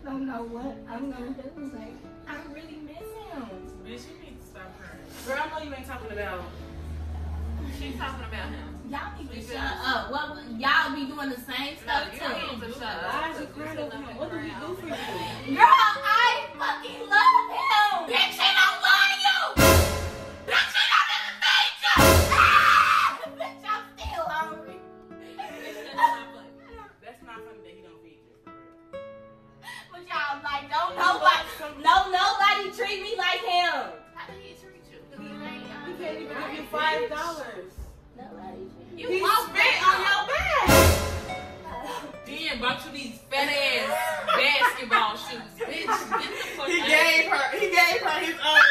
don't know what I'm gonna do. Like, I really miss him. Bitch, you need to stop crying. Girl, I know you ain't talking about. She's talking about him. Y'all need to shut up. What y'all be doing the same stuff You too? need to shut up. Why is you crying over him? What did he do for you? Girl, I fucking love him. Bitch, he don't love you. Bitch, he don't even feed you. Ah! Bitch, I'm still hungry. That's not funny that he don't feed you. But y'all like, nobody treat me like him. How did he treat you? He can't even give you $5. Nobody treat me. He spit on your back. Then bought you these fat ass basketball shoes, bitch. Get the fuck He out. gave her his own